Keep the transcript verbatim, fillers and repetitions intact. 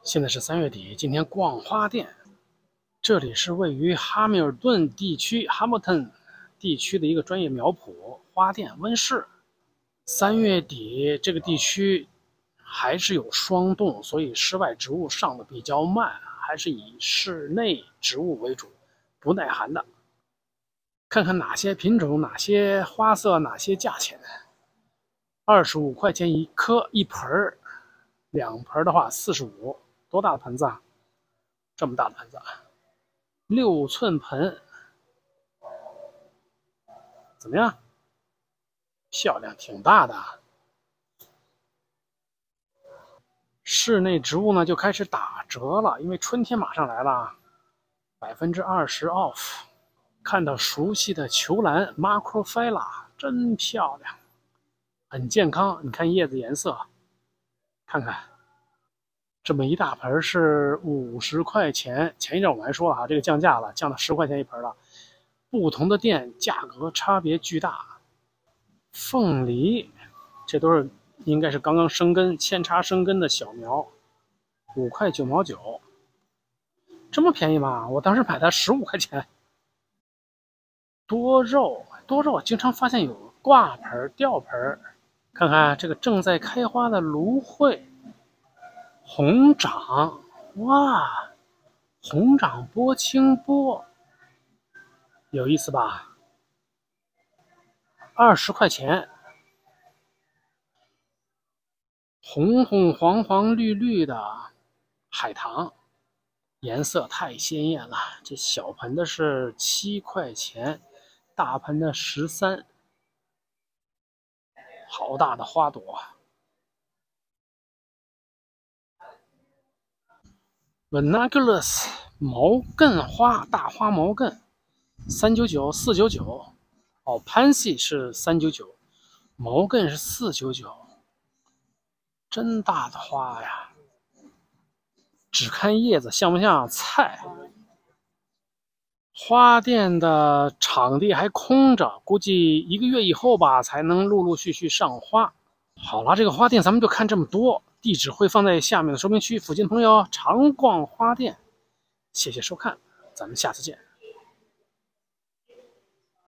现在是三月底，今天逛花店。这里是位于哈密尔顿地区 Hamilton 地区的一个专业苗圃花店温室。三月底这个地区还是有霜冻，所以室外植物上的比较慢，还是以室内植物为主，不耐寒的。看看哪些品种、哪些花色、哪些价钱。二十五块钱一颗一盆儿，两盆的话四十五。多大的盆子啊？这么大的盆子，六寸盆，怎么样？漂亮，挺大的。室内植物呢就开始打折了，因为春天马上来了，百分之二十 off。看到熟悉的球兰 Macrophylla， 真漂亮，很健康。你看叶子颜色，看看。这么一大盆是五十块钱，前一阵我们还说了哈，这个降价了，降到十块钱一盆了。不同的店价格差别巨大。凤梨，这都是应该是刚刚生根、扦插生根的小苗，五块九毛九，这么便宜吗？我当时买它十五块钱。多肉，多肉，经常发现有挂盆、吊盆。看看这个正在开花的芦荟。红掌，哇，红掌波清波，有意思吧？二十块钱，红红黄黄绿绿的海棠，颜色太鲜艳了。这小盆的是七块钱，大盆的十三，好大的花朵。Vanaglus 毛茛花，大花毛茛，三九九、四九九。哦 ，Pansy 是三九九，毛茛是四九九，真大的花呀！只看叶子像不像菜？花店的场地还空着，估计一个月以后吧，才能陆陆续续上花。好了，这个花店咱们就看这么多。地址会放在下面的说明区，附近的朋友常逛花店。谢谢收看，咱们下次见。